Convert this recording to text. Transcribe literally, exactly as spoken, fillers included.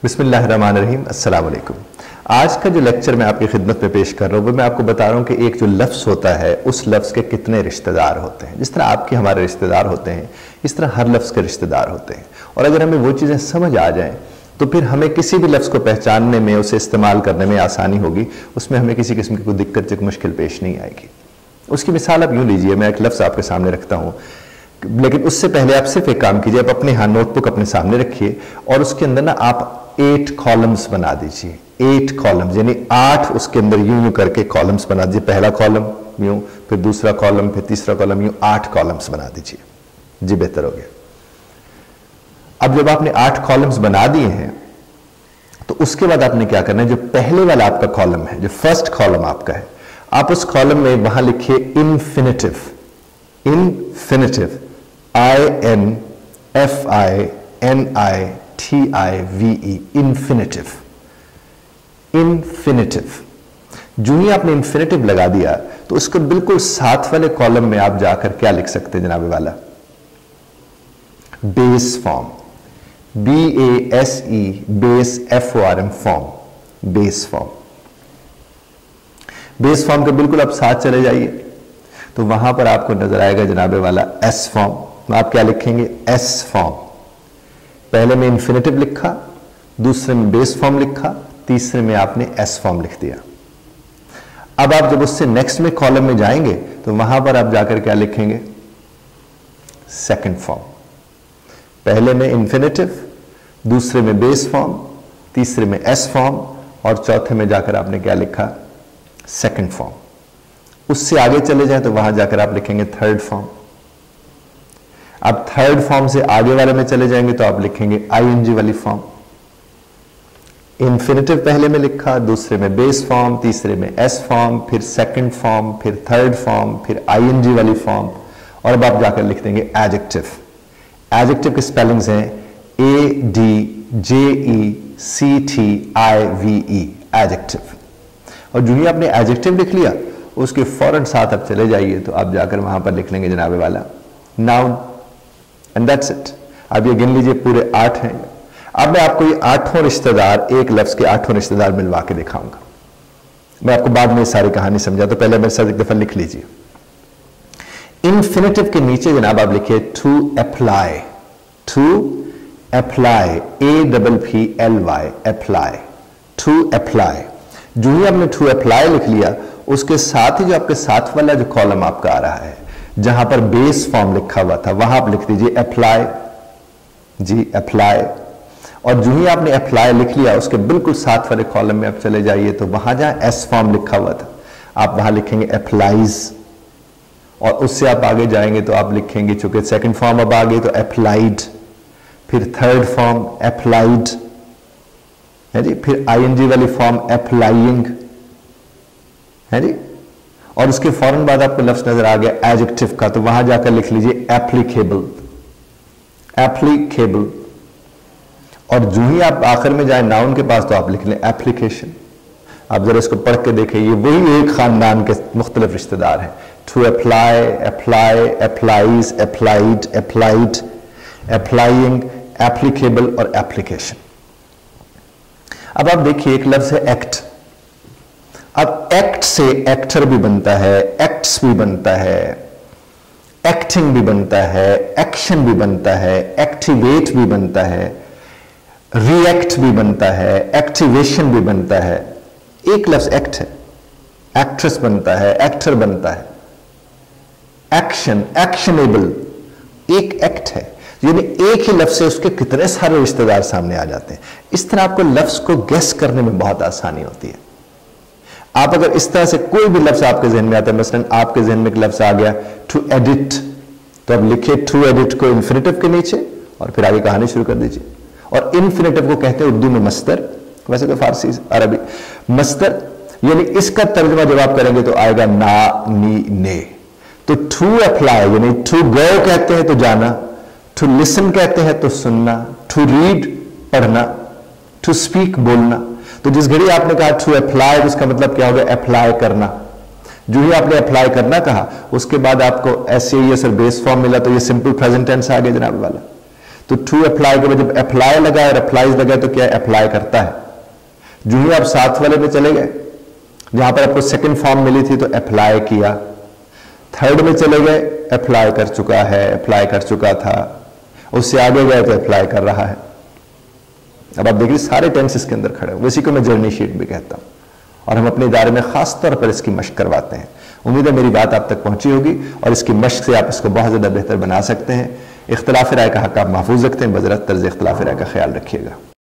बिस्मिल्लाहिर्रहमानिर्रहीम, अस्सलाम वालेकुम। आज का जो लेक्चर मैं आपकी खिदमत में पेश कर रहा हूँ वो मैं आपको बता रहा हूँ कि एक जो लफ्ज़ होता है उस लफ्ज़ के कितने रिश्तेदार होते हैं। जिस तरह आपके हमारे रिश्तेदार होते हैं इस तरह हर लफ्ज़ के रिश्तेदार होते हैं, और अगर हमें वो चीज़ें समझ आ जाएं तो फिर हमें किसी भी लफ्ज़ को पहचानने में, उसे इस्तेमाल करने में आसानी होगी, उसमें हमें किसी किस्म की कोई दिक्कत या मुश्किल पेश नहीं आएगी। उसकी मिसाल आप यूँ लीजिए, मैं एक लफ्ज़ आपके सामने रखता हूँ, लेकिन उससे पहले आप सिर्फ एक काम कीजिए, आप अपने यहाँ नोटबुक अपने सामने रखिए और उसके अंदर ना आप एट कॉलम्स बना दीजिए। एट कॉलम्स यानी आठ उसके अंदर यूं यूं करके कॉलम्स बना दीजिए। पहला कॉलम यूं, फिर दूसरा कॉलम, फिर तीसरा कॉलम, यूं आठ कॉलम्स बना दीजिए। जी बेहतर हो गया। अब जब आपने आठ कॉलम्स बना दिए हैं तो उसके बाद आपने क्या करना है, जो पहले वाला आपका कॉलम है, जो फर्स्ट कॉलम आपका है, आप उस कॉलम में वहां लिखिए infinitive. Infinitive, I N F I N I T I V E, infinitive. Infinitive जो ही आपने इन्फिनिटिव लगा दिया तो उसके बिल्कुल साथ वाले कॉलम में आप जाकर क्या लिख सकते हैं जनाबे वाला, base form. B A S E, base, F O R M, form, base form. Base form के बिल्कुल आप साथ चले जाइए तो वहां पर आपको नजर आएगा जनाबे वाला एस फॉर्म। आप क्या लिखेंगे, एस फॉर्म। पहले में इन्फिनिटिव लिखा, दूसरे में बेस फॉर्म लिखा, तीसरे में आपने एस फॉर्म लिख दिया। अब आप जब उससे नेक्स्ट में कॉलम में जाएंगे तो वहां पर आप जाकर क्या लिखेंगे, सेकंड फॉर्म। पहले में इन्फिनिटिव, दूसरे में बेस फॉर्म, तीसरे में एस फॉर्म और चौथे में जाकर आपने क्या लिखा, सेकंड फॉर्म। उससे आगे चले जाए तो वहां जाकर आप लिखेंगे थर्ड फॉर्म। अब थर्ड फॉर्म से आगे वाले में चले जाएंगे तो आप लिखेंगे आईएनजी वाली फॉर्म। इन्फिनिटिव पहले में लिखा, दूसरे में बेस फॉर्म, तीसरे में एस फॉर्म, फिर सेकंड फॉर्म, फिर थर्ड फॉर्म, फिर आईएनजी वाली फॉर्म, और अब आप जाकर लिख देंगे एडजेक्टिव। एडजेक्टिव के स्पेलिंग्स हैं A D J E C T I V E, adjective. और जो ही आपने एडजेक्टिव लिख लिया उसके फौरन साथ आप चले जाइए तो आप जाकर वहां पर लिख लेंगे जनाबे वाला नाउन, एंड दैट्स इट। अब ये गिन लीजिए, पूरे आठ हैं। अब मैं आपको ये आठों रिश्तेदार, एक लफ्ज के आठों रिश्तेदार मिलवा के दिखाऊंगा। मैं आपको बाद में सारी कहानी समझा, तो पहले मेरे साथ एक दफा लिख लीजिए। इन्फिनिटिव के नीचे जनाब आप लिखिए to apply. To apply, A double P L Y, apply, to apply. जो ही आपने टू अप्लाई लिख लिया उसके साथ ही जो आपके साथ वाला जो कॉलम आपका आ रहा है जहां पर बेस फॉर्म लिखा हुआ था वहां आप लिख दीजिए अप्लाई। जी अप्लाई। और जो ही आपने अप्लाई लिख लिया उसके बिल्कुल साथ वाले कॉलम में आप चले जाइए तो वहां जहां एस फॉर्म लिखा हुआ था आप वहां लिखेंगे अप्लाइज, और उससे आप आगे जाएंगे तो आप लिखेंगे, चूंकि सेकंड फॉर्म अब आ गई तो अप्लाइड, फिर थर्ड फॉर्म अप्लाइड है जी, फिर आईएनजी वाली फॉर्म अप्लाइंग है जी, और उसके फौरन बाद आपको लफ्ज नजर आ गया एडजेक्टिव का, तो वहां जाकर लिख लीजिए एप्लीकेबल। एप्लीकेबल। और जो ही आप आखिर में जाए नाउन के पास तो आप लिख लें एप्लीकेशन। आप जरा इसको पढ़ के देखें, ये वही एक खानदान के मुख्तलिफ रिश्तेदार हैं। To apply, apply, applies, applied, applied, applying, applicable और एप्लीकेशन। अब आप देखिए एक लफ्ज है एक्ट। अब एक्ट से एक्टर भी बनता है, एक्ट्स भी बनता है, एक्टिंग भी बनता है, एक्शन भी बनता है, एक्टिवेट भी बनता है, रिएक्ट भी बनता है, एक्टिवेशन भी बनता है। एक लफ्ज एक्ट है, एक्ट्रेस बनता है, एक्टर बनता है, एक्शन, एक्शनेबल, एक एक्ट है। यानी एक ही लफ्ज से उसके कितने सारे रिश्तेदार सामने आ जाते हैं। इस तरह आपको लफ्ज को गेस करने में बहुत आसानी होती है। आप अगर इस तरह से कोई भी लफ्ज आपके जहन में आता है, मसलन आपके जहन में एक लफ्ज आ गया टू एडिट, तो अब लिखिए टू एडिट को इन्फिनिटिव के नीचे और फिर आगे कहानी शुरू कर दीजिए। और इन्फिनिटिव को कहते हैं उर्दू में मस्तर, वैसे तो फारसी अरबी मस्तर, यानी इसका तर्जुमा जब आप करेंगे तो आएगा ना, नी, ने। तो टू अप्लाई यानी टू गो कहते हैं तो जाना, टू लिसन कहते हैं तो सुनना, टू रीड पढ़ना, टू स्पीक बोलना। तो जिस घड़ी आपने कहा टू अप्लाई तो उसका मतलब क्या हो गया, अप्लाई करना। जो ही आपने अप्लाई करना कहा उसके बाद आपको एस ए एस और बेस फॉर्म मिला तो ये सिंपल प्रेजेंट टेंस आ गया जनाब वाला। तो टू अप्लाई के बाद जब अप्लाई लगा और अप्लाईज लगा तो क्या अप्लाई करता है। जो ही आप साथ वाले में चले गए जहां पर आपको सेकंड फॉर्म मिली थी तो अप्लाई किया, थर्ड में चले गए अप्लाई कर चुका है, अप्लाई कर चुका था, उससे आगे गए तो अप्लाई कर रहा है। अब आप देखिए सारे टेंस इसके अंदर खड़े हैं, इसी को मैं जर्नी शीट भी कहता हूं और हम अपने इदारे में खास तौर पर इसकी मशक करवाते हैं। उम्मीद है मेरी बात आप तक पहुंची होगी और इसकी मशक से आप इसको बहुत ज्यादा बेहतर बना सकते हैं। इख्तिलाफ राय का हक आप महफूज रखते हैं, बजरत तर्ज इख्तिलाफ राय का ख्याल रखिएगा।